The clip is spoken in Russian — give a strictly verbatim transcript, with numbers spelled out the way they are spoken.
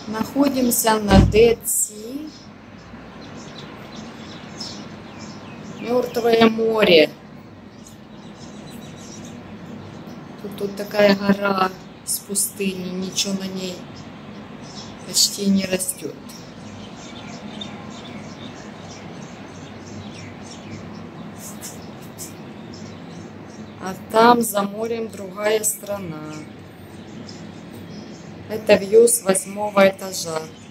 Находимся на Dead Sea. Мертвое море. Тут, тут такая гора с пустыни, ничего на ней почти не растет. А там за морем другая страна. Это вью с восьмого этажа.